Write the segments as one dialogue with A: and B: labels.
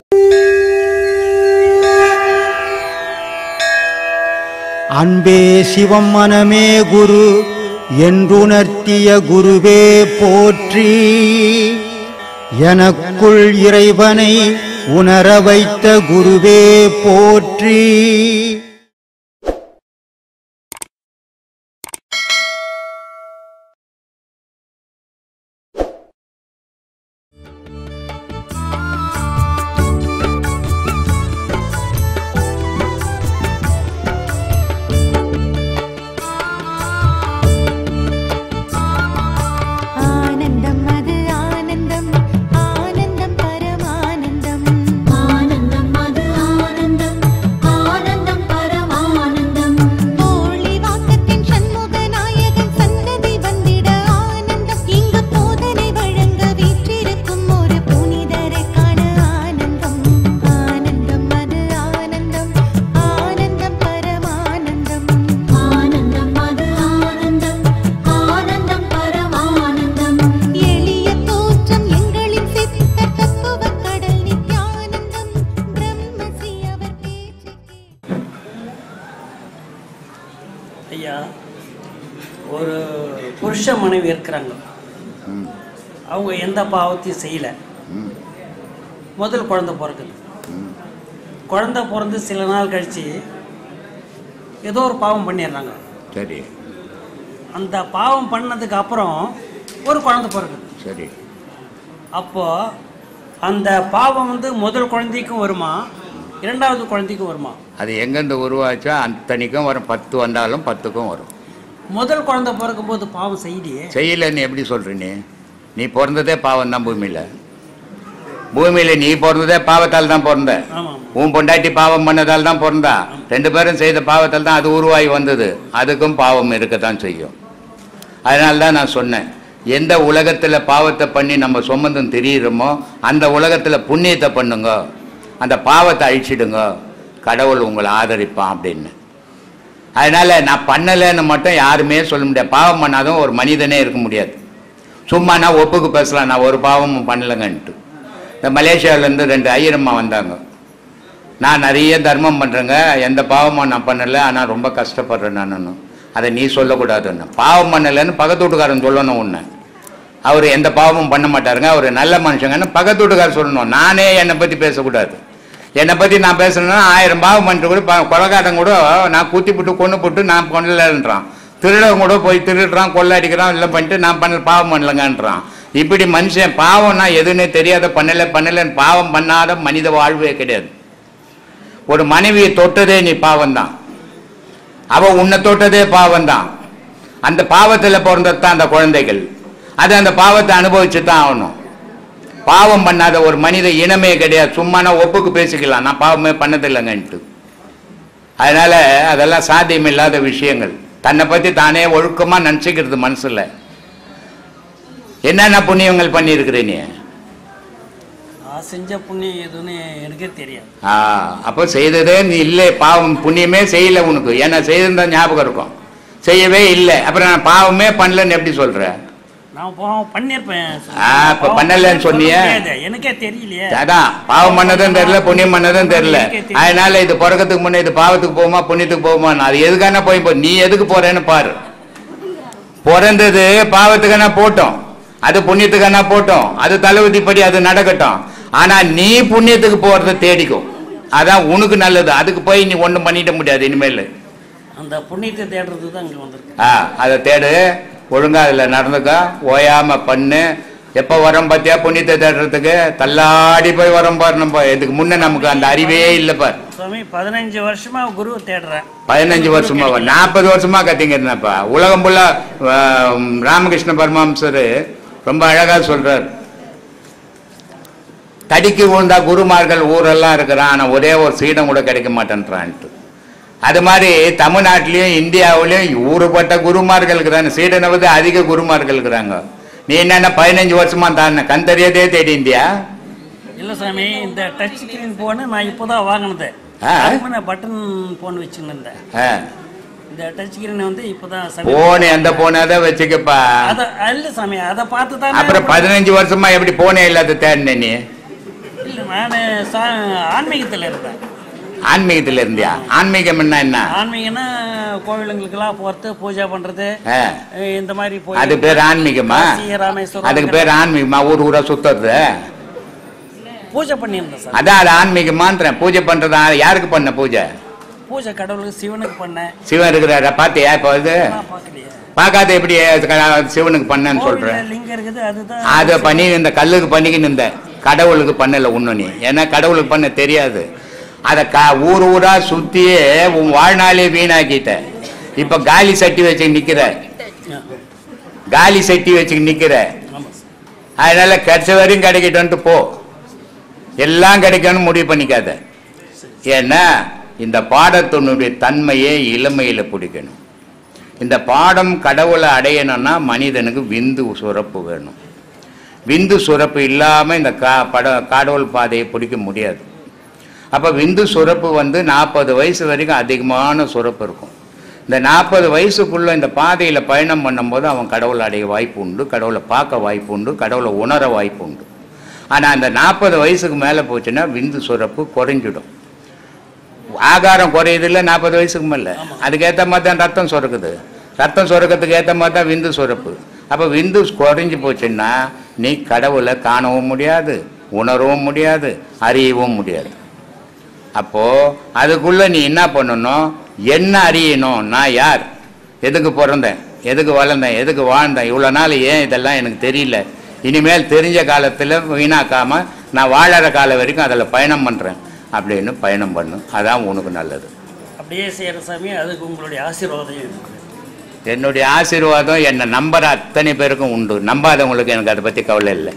A: அன்பே சிவம் மனமே குரு என்றுணர்த்திய குருவே போற்றி. எனக்குள் இறைவனை உணர வைத்த குருவே போற்றி.
B: ஐயா, ஒரு புருஷ மனைவி இருக்கிறாங்க. அவங்க எந்த பாவத்தையும் செய்யலை. முதல் குழந்தை பிறக்குது. குழந்தை பிறந்து சில நாள் கழித்து ஏதோ ஒரு பாவம் பண்ணிடுறாங்க.
C: சரி.
B: அந்த பாவம் பண்ணதுக்கு அப்புறம் ஒரு குழந்தை பிறக்குது.
C: சரி.
B: அப்போது அந்த பாவம் வந்து முதல் குழந்தைக்கும் வருமா, இரண்டாவது குழந்தைக்கும் வருமா?
C: அது எங்கேருந்து உருவாச்சோ அத்தனைக்கும் வரும். 10 வந்தாலும் 10க்கும் வரும்.
B: முதல் குழந்தை பிறக்கும் போது பாவம்
C: செய்யலைன்னு எப்படி சொல்கிறீ? நீ பிறந்ததே பாவம் தான். பூமியில் நீ பிறந்ததே பாவத்தால் தான் பிறந்த. உன் பொண்டாட்டி பாவம் பண்ணதால் தான் பிறந்தா. 2 பேரும் செய்த பாவத்தால் தான் அது உருவாகி வந்தது. அதுக்கும் பாவம் இருக்கத்தான் செய்யும். அதனால தான் நான் சொன்னேன், எந்த உலகத்தில் பாவத்தை பண்ணி நம்ம சொந்தம் தெரியுறோமோ அந்த உலகத்தில் புண்ணியத்தை பண்ணுங்க, அந்த பாவத்தை அழிச்சிடுங்க, கடவுள் உங்களை ஆதரிப்பான் அப்படின்னு. அதனால் நான் பண்ணலைன்னு மட்டும் யாருமே சொல்ல முடியாது. பாவம் பண்ணாதான் ஒரு மனிதனே இருக்க முடியாது. சும்மா நான் ஒப்புக்கு பேசலாம், நான் ஒரு பாவமும் பண்ணலைங்கன்ட்டு. இந்த மலேசியாவிலேருந்து 2 ஐயரம்மா வந்தாங்க. நான் நிறைய தர்மம் பண்ணுறேங்க, எந்த பாவமும் நான் பண்ணலை, ஆனால் ரொம்ப கஷ்டப்படுறேன் நான். அதை நீ சொல்லக்கூடாதுன்னு. பாவம் பண்ணலைன்னு பக்கத்து வீட்டுக்காரன் சொல்லணும். ஒன்று, அவர் எந்த பாவமும் பண்ண மாட்டாருங்க, அவர் நல்ல மனுஷங்கன்னு பக்கத்து வீட்டுக்காரர் சொல்லணும். நானே என்னை பற்றி பேசக்கூடாது. என்னை பற்றி நான் பேசணுன்னா 1000 பாவம் பண்ணிட்டு கூட கொலகாட்டம் கூட நான் கூத்தி போட்டு கொண்டு போட்டு நான் பண்ணலன்றான். திருடவங்க கூட போய் திருடுறான், கொள்ளடிக்கிறான், இல்லை பண்ணிட்டு நான் பாவம் பண்ணலங்கன்றான். இப்படி மனுஷன் பாவம்னா எதுன்னே தெரியாத பண்ணலைன்னு பாவம் பண்ணாத மனித வாழ்வே கிடையாது. ஒரு மனைவியை தொட்டதே நீ பாவம்தான். அவள் உன்னை தொட்டதே பாவம்தான். அந்த பாவத்தில் பிறந்தது தான் அந்த குழந்தைகள். அது அந்த பாவத்தை அனுபவிச்சு தான் ஆகணும். பாவம் பண்ணாத ஒரு மனித இனமே கிடையாது. சும்மா நான் ஒப்புக்கு பேசிக்கலாம், நான் பாவமே பண்ணதில்லைங்கன்ட்டு. அதனால அதெல்லாம் சாத்தியமில்லாத விஷயங்கள். தன்னை பற்றி தானே ஒழுக்கமாக நினச்சிக்கிறது மனசில். என்னென்ன புண்ணியங்கள் பண்ணியிருக்கிறேன் நீ?
B: செஞ்ச புண்ணியம் எதுன்னு எனக்கே தெரியாது.
C: அப்போ செய்ததே நீ இல்லை. பாவம் புண்ணியமே செய்யலை உனக்கு. ஏன்னா செய்திருந்தா ஞாபகம் இருக்கும். செய்யவே இல்லை, அப்புறம் நான் பாவமே பண்ணலன்னு எப்படி சொல்கிறேன்?
B: நான் பாவம் பண்ணியிருப்பேன்.
C: இப்போ பண்ணலன்னு சொன்னிய?
B: எனக்கே தெரியலையே.
C: அதான் பாவம் பண்ணதும் தெரியல, புண்ணியம் பண்ணதும் தெரியல. அதனால இது பிறக்கிறதுக்கு முன்னே இது பாவத்துக்கு போகுமா புண்ணியத்துக்கு போகுமா? அது எதுக்கான போய் நீ எதுக்கு போறேன்னு பாரு. பிறந்தது பாவத்துக்கான போட்டோம், அது புண்ணியத்துக்கான போட்டோம், அது தளபதிப்படி அது நடக்கட்டும். ஆனா நீ புண்ணியத்துக்கு போறதை தேடிக்கும், அதான் உனக்கு நல்லது. அதுக்கு போய் நீ ஒன்றும் பண்ணிட முடியாது இனிமேல்.
B: அந்த புண்ணியத்தை தேடுறது தான் இங்கே வந்திருக்கு.
C: அதை தேடு, ஒழுங்கா அதில் நடந்துக்க, ஓயாம பண்ணு. எப்போ வரோம் பார்த்தியா புண்ணியத்தை தேடுறதுக்கு? தள்ளாடி போய் வரோம் பாரு. நம்ம இதுக்கு முன்னே நமக்கு அந்த அறிவே இல்லை பாரு.
B: சுவாமி 15 வருஷமா குரு தேடுறேன்.
C: 15 வருஷமா 40 வருஷமா கத்திங்கிறப்பா. உலகம் ஃபுல்லா ராமகிருஷ்ண பரமஹம்சர் ரொம்ப அழகா சொல்றார். தடிக்கு விழுந்தா குருமார்கள் ஊரெல்லாம் இருக்கிறான், ஆனால் ஒரே ஒரு சீடம் கூட கிடைக்க மாட்டேன்றான்ட்டு. அது மாதிரி தமிழ்நாட்டிலையும் இந்தியாவிலையும் ஊறுபட்ட குருமார்கள் இருக்கிறாங்க. சீடனை வந்து அதிக குருமார்கள் இருக்கிறாங்க. நீ என்னென்ன 15 வருஷமா தான் கந்தறியதே தேடி இந்தியா?
B: இல்லை சாமி, இந்த டச் ஸ்கிரீன் போனு நான் இப்போதான் வாங்கினது. பட்டன் போன் வச்சுருந்தேன். இந்த டச் ஸ்கிரீன் வந்து இப்போதான்
C: போன். எந்த போனாதான் வச்சுக்கப்பா.
B: இல்லை சாமி, அதை பார்த்து தான்.
C: அப்புறம் 15 வருஷமா எப்படி போனே இல்லாத தேடின நீ?
B: இல்லை நான் ஆன்மீகத்தில் இருந்தேன்.
C: ஆன்மீகத்தில் இருந்தியா? ஆன்மீகம் என்ன?
B: ஆன்மீகம்னா கோவிலுங்களுக்கெல்லாம் போகிறது, பூஜை பண்ணுறது, இந்த மாதிரி போய்.
C: அது பேர் ஆன்மீகமா?
B: ராமேஸ்வரம்.
C: அதுக்கு பேர் ஆன்மீகமா? ஊர் ஊரா சுத்துறது?
B: பூஜை பண்ணியிருந்தேன் சார்.
C: அதான் அது ஆன்மீகமான்றேன். பூஜை பண்றதா? யாருக்கு பண்ண பூஜை?
B: பூஜை கடவுளுக்கு, சிவனுக்கு பண்ணேன்.
C: சிவன் இருக்கிறாரா? பாத்தியா? இப்போ இது பார்க்காத எப்படி சிவனுக்கு பண்ணேன்னு சொல்றேன்.
B: லிங்கம் இருக்குது, அதுதான்.
C: அதை பண்ணி இந்த கல்லுக்கு பண்ணிக்கின்னு இருந்த, கடவுளுக்கு பண்ணல ஒண்ணு. நீ ஏன்னா கடவுளுக்கு பண்ண தெரியாது. அதை ஊர் ஊரா சுத்தியே உன் வாழ்நாளே வீணாக்கிட்ட. இப்ப காலி சட்டி வச்சு நிக்கிற, காலி சட்டி வச்சு நிக்கிற. அதனால கிடைச்ச வரையும் கிடைக்கட்டு போ, எல்லாம் கிடைக்கணும்னு முடிவு பண்ணிக்காத. ஏன்னா இந்த பாடத்தினுடைய தன்மையே இளமையில பிடிக்கணும். இந்த பாடம் கடவுளை அடையணும்னா மனிதனுக்கு விந்து சுரப்பு வேணும். விந்து சுரப்பு இல்லாம இந்த கடவுள் பாதையை பிடிக்க முடியாது. அப்ப விந்து சுரப்பு 40 வயசு வரைக்கும் அதிகமான சுரப்பு இருக்கும். இந்த 40 வயசுக்குள்ள இந்த பாதையில பயணம் பண்ணும்போது அவன் கடவுளை அடைய வாய்ப்பு உண்டு, கடவுளை பார்க்க வாய்ப்பு உண்டு, கடவுளை உணர வாய்ப்பு உண்டு. ஆனா அந்த 40 வயசுக்கு மேல போச்சுன்னா விந்து சுரப்பு குறைஞ்சிடும். ஆகாரம் குறையுது இல்லை 40 வயசுக்கு மேல. அதுக்கேற்ற மாதிரி தான் ரத்தம் சுரக்குது. ரத்தம் சுரக்கிறதுக்கு ஏற்ற மாதிரி தான் விந்து சுரப்பு. அப்ப விந்து குறைஞ்சி போச்சுன்னா நீ கடவுளை காணவும் முடியாது, உணரவும் முடியாது, அறியவும் முடியாது. அப்போ அதுக்குள்ள நீ என்ன பண்ணணும்? என்ன அறியணும்? நான் யார், எதுக்கு பிறந்தேன், எதுக்கு வளர்ந்தேன், எதுக்கு வாழ்ந்தேன், இவ்வளோ நாள் ஏன் இதெல்லாம் எனக்கு தெரியல, இனிமேல் தெரிஞ்ச காலத்தில் வீணாக்காம நான் வாழற காலம் வரைக்கும் அதில் பயணம் பண்ணுறேன் அப்படின்னு பயணம் பண்ணு. அதான் உனக்கு நல்லது.
B: அப்படியே செய்கிற சாமி, அதுக்கு உங்களுடைய ஆசீர்வாதம் இருக்கு.
C: என்னுடைய ஆசீர்வாதம் என்னை நம்புற அத்தனை பேருக்கும் உண்டு. நம்பாதவங்களுக்கு எனக்கு அதை பற்றி கவலை இல்லை.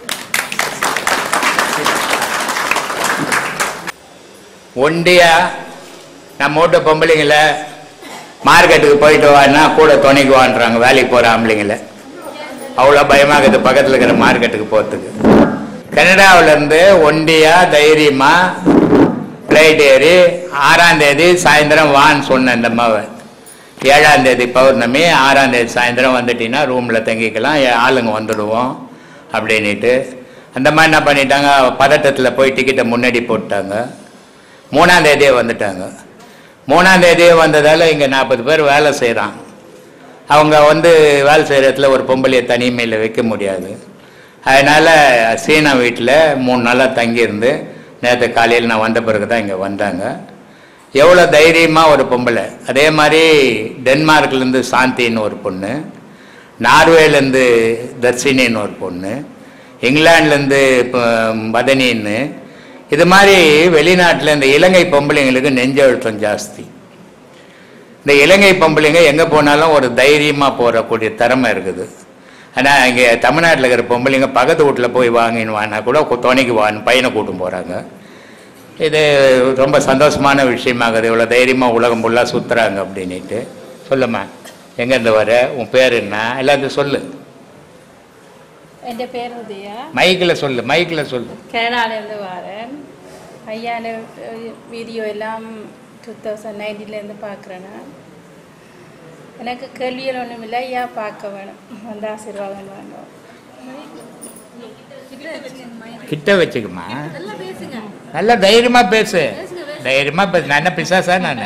C: ஒண்டியா நம்ம வீட்டு பொம்பளைங்கள மார்க்கெட்டுக்கு போயிட்டு வான்னா கூட துணைக்கு வான்றாங்க வேலைக்கு போகிற ஆம்பளைங்கள. அவ்வளோ பயமாகுது பக்கத்தில் இருக்கிற மார்க்கெட்டுக்கு போகிறதுக்கு. கனடாவிலேருந்து ஒண்டியா தைரியமாக ஃப்ளைட் ஏறி 6ஆம் தேதி சாயந்தரம் வான்னு சொன்னேன். இந்த அம்மாவை 7ஆம் தேதி பௌர்ணமி, 6ஆம் தேதி சாயந்தரம் வந்துட்டீங்கன்னா ரூமில் தங்கிக்கலாம், ஆளுங்க வந்துடுவோம் அப்படின்ட்டு. அந்த மாதிரி என்ன பண்ணிட்டாங்க, பதட்டத்தில் போய் டிக்கெட்டை முன்னாடி போட்டாங்க. 3ஆம் தேதியே வந்துட்டாங்க. 3ஆம் தேதியே வந்ததால் இங்கே 40 பேர் வேலை செய்கிறாங்க. அவங்க வேலை செய்கிற இடத்துல ஒரு பொம்பளையை தனிமையில் வைக்க முடியாது. அதனால் சீனா வீட்டில் 3 நாளாக தங்கியிருந்து நேற்று காலையில் நான் வந்த பிறகு தான் இங்கே வந்தாங்க. எவ்வளோ தைரியமாக ஒரு பொம்பளை. அதே மாதிரி டென்மார்க்லேருந்து சாந்தின்னு ஒரு பொண்ணு, நார்வேலேருந்து தர்ஷினின்னு ஒரு பொண்ணு, இங்கிலாந்துலேருந்து மதனின்னு. இது மாதிரி வெளிநாட்டில் இந்த இலங்கை பொம்பளைங்களுக்கு நெஞ்ச அழுத்தம் ஜாஸ்தி. இந்த இலங்கை பொம்பளைங்க எங்கே போனாலும் ஒரு தைரியமாக போகக்கூடிய திறமை இருக்குது. ஆனால் இங்கே தமிழ்நாட்டில் இருக்கிற பொம்பளைங்க பக்கத்து வீட்டில் போய் வாங்கின்னு வாங்கினா கூட துணைக்கு வான்னு பையனை கூட்டும் போகிறாங்க. இது ரொம்ப சந்தோஷமான விஷயமாகுது. இவ்வளோ தைரியமாக உலகம் ஃபுல்லாக சுற்றுறாங்க அப்படின்ட்டு. சொல்லுமா, எங்கேருந்து வர, உன் பேர் என்ன, எல்லாத்தையும் சொல்லு.
D: என் பேர் உதயா.
C: மைக்கில் சொல்லு, மைக்கில் சொல்லு.
D: கனடாலேருந்து வரேன். ஐயான வீடியோ எல்லாம் 2019 பார்க்குறேன். எனக்கு கேள்வியில் ஒன்றும் இல்லை, ஐயா பார்க்க வேணும், வந்து ஆசீர்வாதம் வேணும்.
C: கிட்ட வச்சுக்குமா, நல்லா தைரியமா பேசு, தைரியமா பேசு. நான் என்ன பிசாசா? நான்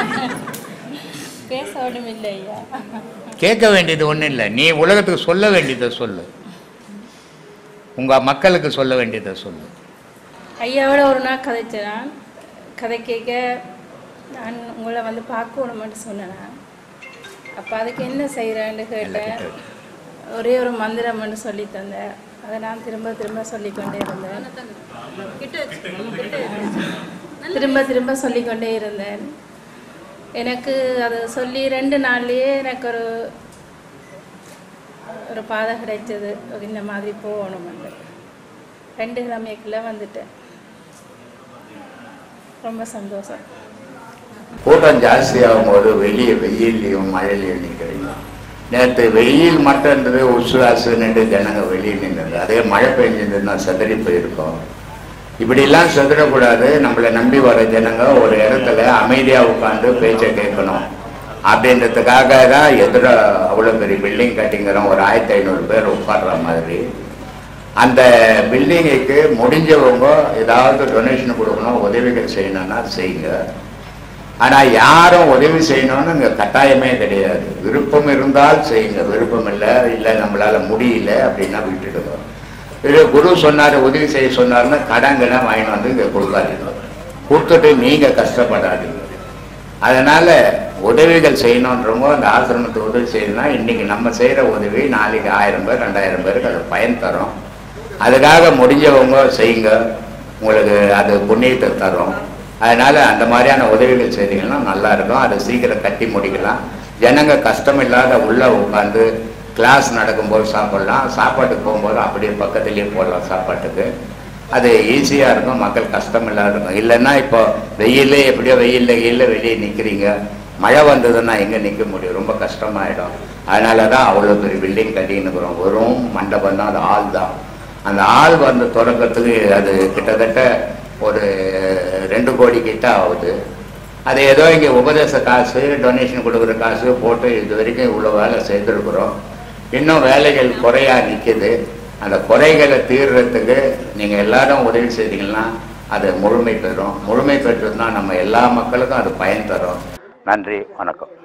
D: பேச ஒன்றும் இல்லை ஐயா.
C: கேட்க வேண்டியது ஒன்றும் இல்லை. நீ உலகத்துக்கு சொல்ல வேண்டியதை சொல்லு, உங்க மக்களுக்கு சொல்ல வேண்டியதை சொல்லு.
D: ஐயாவோட ஒரு நாள் கதைச்சேன். கதை கேட்க நான் உங்களை வந்து பார்க்கணுமென்று சொன்னேன். அப்போ அதுக்கு என்ன செய்கிறேன்னு கேட்டேன். ஒரே ஒரு மந்திரம்னு சொல்லி தந்தேன். அதை நான் திரும்ப திரும்ப சொல்லிக்கொண்டே இருந்தேன். திரும்ப சொல்லிக்கொண்டே இருந்தேன். எனக்கு அதை சொல்லி 2 நாள்லேயே எனக்கு ஒரு பாதை கிடைச்சது. இந்த மாதிரி போகணுமென்று 2 கிழமைக்குள்ளே வந்துட்டேன். ரொம்ப சந்தோஷம்.
C: கூட்டம் ஜாஸ்தியாகும் போது வெளியே வெயிலையும் மழையிலையும் நிற்கிறீங்க. நேற்று வெயில் மட்டும்ன்றது உசுராசுன்னு ஜனங்க வெளியே நின்றது. அதே மழை பெஞ்சிருந்ததுன்னா செதறி போயிருக்கோம். இப்படிலாம் செதறக்கூடாது. நம்மளை நம்பி வர ஜனங்க ஒரு இடத்துல அமைதியாக உட்காந்து பேச்சை கேட்கணும் அப்படின்றதுக்காக தான் எதிர அவ்வளோ பெரிய பில்டிங் கட்டிங்கிறோம். ஒரு 1500 பேர் உட்கார்ற மாதிரி அந்த பில்டிங்குக்கு முடிஞ்சவங்க ஏதாவது டொனேஷன் கொடுக்கணும், உதவிகள் செய்யணும்னா செய்யுங்க. ஆனால் யாரும் உதவி செய்யணும்னு இங்கே கட்டாயமே கிடையாது. விருப்பம் இருந்தால் செய்யுங்க, விருப்பம் இல்லை நம்மளால் முடியல அப்படின்னா விட்டுடுங்க. இது குரு சொன்னார் உதவி செய்ய சொன்னார்னு கடன்களை வாங்கிட்டு வந்து இங்கே கொடுக்காதீங்க, கொடுத்துட்டு நீங்கள் கஷ்டப்படாதீங்க. அதனால் உதவிகள் செய்யணுன்றவங்க அந்த ஆசிரமத்துக்கு உதவி செய்யணும்னா இன்றைக்கி நம்ம செய்கிற உதவி நாளைக்கு 1000 பேர் 2000 பேருக்கு அது பயன் தரும். அதுக்காக முடிஞ்சவங்க செய்யுங்க, உங்களுக்கு அது புண்ணியத்தை தரும். அதனால் அந்த மாதிரியான உதவிகள் செய்தீங்கன்னா நல்லாயிருக்கும். அதை சீக்கிரம் கட்டி முடிக்கலாம். ஜனங்க கஷ்டம் இல்லாத உள்ளே உட்காந்து கிளாஸ் நடக்கும்போது சாப்பிட்லாம், சாப்பாட்டுக்கு போகும்போது அப்படியே பக்கத்துலேயே போடலாம் சாப்பாட்டுக்கு. அது ஈஸியாக இருக்கும், மக்கள் கஷ்டம் இல்லாத இருக்கும். இல்லைன்னா இப்போ வெயிலே எப்படியோ வெயிலில் வெளியே நிற்கிறீங்க, மழை வந்ததுன்னா எங்கே நிற்க முடியும், ரொம்ப கஷ்டமாயிடும். அதனால தான் அவ்வளோ பெரிய பில்டிங் கட்டின்னு இருக்கிறோம். வெறும் மண்டபம் தான், அது ஆள் தான். அந்த ஆள் வந்து தொடக்கத்துக்கு அது கிட்டத்தட்ட ஒரு 2 கோடி கிட்ட ஆகுது. அது ஏதோ இங்கே உபதேச காசு, டொனேஷன் கொடுக்குற காசு போட்டு இது வரைக்கும் இவ்வளோ வேலை செய்திருக்கிறோம். இன்னும் வேலைகள் குறையா நிற்கிது. அந்த குறைகளை தீர்றதுக்கு நீங்கள் எல்லாரும் உதவி செய்தீங்கன்னா அது முழுமை பெறும். முழுமை பெற்றதுன்னா நம்ம எல்லா மக்களுக்கும் அது பயன் தரும். நன்றி, வணக்கம்.